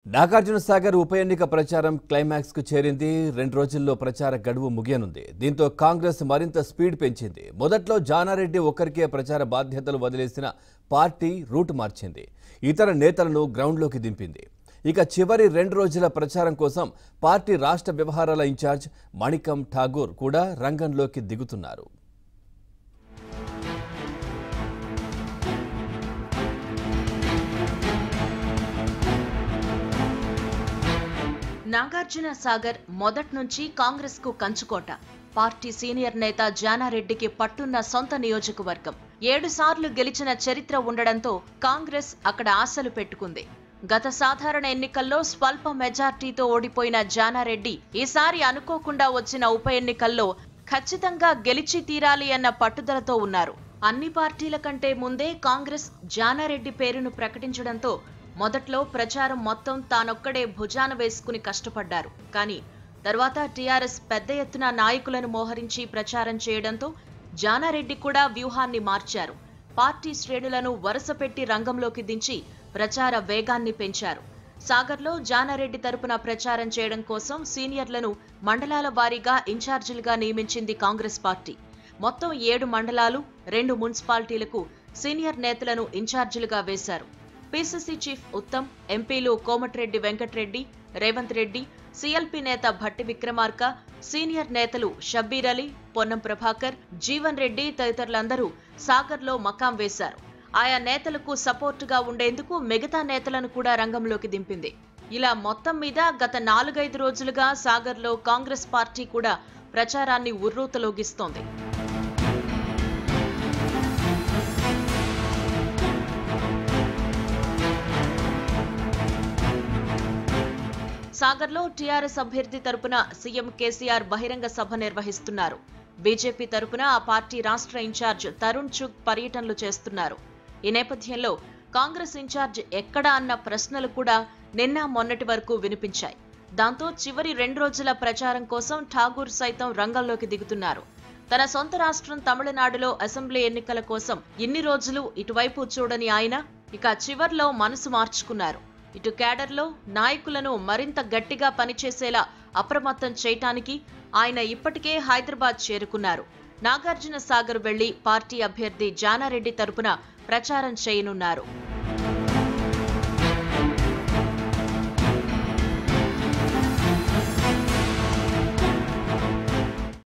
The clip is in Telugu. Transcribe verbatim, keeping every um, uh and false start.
నాగార్జున సాగర్ ఉప ఎన్నిక ప్రచారం క్లైమాక్స్ కు చేరింది. రెండు రోజుల్లో ప్రచార గడువు ముగియనుంది. దీంతో కాంగ్రెస్ మరింత స్పీడ్ పెంచింది. మొదట్లో జానారెడ్డి ఒక్కరికే ప్రచార బాధ్యతలు వదిలేసిన పార్టీ రూట్ మార్చింది. ఇతర నేతలను గ్రౌండ్లోకి దింపింది. ఇక చివరి రెండు రోజుల ప్రచారం కోసం పార్టీ రాష్ట్ర వ్యవహారాల ఇన్ఛార్జ్ మణికం ఠాగూర్ కూడా రంగంలోకి దిగుతున్నారు. నాగార్జున సాగర్ మొదటి నుంచి కాంగ్రెస్ కు కంచుకోట. పార్టీ సీనియర్ నేత జానారెడ్డికి పట్టున్న సొంత నియోజకవర్గం. ఏడు సార్లు గెలిచిన చరిత్ర ఉండడంతో కాంగ్రెస్ అక్కడ ఆశలు పెట్టుకుంది. గత సాధారణ ఎన్నికల్లో స్వల్ప మెజార్టీతో ఓడిపోయిన జానారెడ్డి ఈసారి అనుకోకుండా వచ్చిన ఉప ఎన్నికల్లో ఖచ్చితంగా గెలిచి తీరాలి అన్న పట్టుదలతో ఉన్నారు. అన్ని పార్టీల కంటే ముందే కాంగ్రెస్ జానారెడ్డి పేరును ప్రకటించడంతో మొదట్లో ప్రచారం మొత్తం తానొక్కడే భుజాన వేసుకుని కష్టపడ్డారు. కానీ తర్వాత టీఆర్ఎస్ పెద్ద ఎత్తున నాయకులను మోహరించి ప్రచారం చేయడంతో జానారెడ్డి కూడా వ్యూహాన్ని మార్చారు. పార్టీ శ్రేణులను వరుసపెట్టి రంగంలోకి దించి ప్రచార వేగాన్ని పెంచారు. సాగర్లో జానారెడ్డి తరపున ప్రచారం చేయడం కోసం సీనియర్లను మండలాల వారీగా ఇన్ఛార్జీలుగా నియమించింది కాంగ్రెస్ పార్టీ. మొత్తం ఏడు మండలాలు, రెండు మున్సిపాలిటీలకు సీనియర్ నేతలను ఇన్ఛార్జీలుగా వేశారు. పీసీసీ చీఫ్ ఉత్తమ్, ఎంపీలు కోమటిరెడ్డి వెంకటరెడ్డి, రేవంత్ రెడ్డి, సీఎల్పీ నేత భట్టి విక్రమార్క, సీనియర్ నేతలు షబ్బీర్ అలీ, పొన్నం ప్రభాకర్, జీవన్ రెడ్డి తదితరులందరూ సాగర్లో మకాం వేశారు. ఆయా నేతలకు సపోర్టుగా ఉండేందుకు మిగతా నేతలను కూడా రంగంలోకి దింపింది. ఇలా మొత్తం మీద గత నాలుగైదు రోజులుగా సాగర్లో కాంగ్రెస్ పార్టీ కూడా ప్రచారాన్ని ఉర్రూతలోగిస్తోంది. సాగర్లో టీఆర్ఎస్ అభ్యర్థి తరపున సీఎం కేసీఆర్ బహిరంగ సభ నిర్వహిస్తున్నారు. బీజేపీ తరపున ఆ పార్టీ రాష్ట్ర ఇన్ఛార్జ్ తరుణ్ చుగ్ పర్యటనలు చేస్తున్నారు. ఈ నేపథ్యంలో కాంగ్రెస్ ఇన్ఛార్జ్ ఎక్కడా అన్న ప్రశ్నలు కూడా నిన్న మొన్నటి వరకు వినిపించాయి. దాంతో చివరి రెండు రోజుల ప్రచారం కోసం ఠాగూర్ సైతం రంగంలోకి దిగుతున్నారు. తన సొంత రాష్ట్రం తమిళనాడులో అసెంబ్లీ ఎన్నికల కోసం ఇన్ని రోజులు ఇటువైపు చూడని ఆయన ఇక చివర్లో మనసు మార్చుకున్నారు. ఇటు క్యాడర్లో నాయకులను మరింత గట్టిగా పనిచేసేలా అప్రమత్తం చేయటానికి ఆయన ఇప్పటికే హైదరాబాద్ చేరుకున్నారు. నాగార్జున సాగర్ వెళ్లి పార్టీ అభ్యర్థి జానారెడ్డి తరపున ప్రచారం చేయనున్నారు.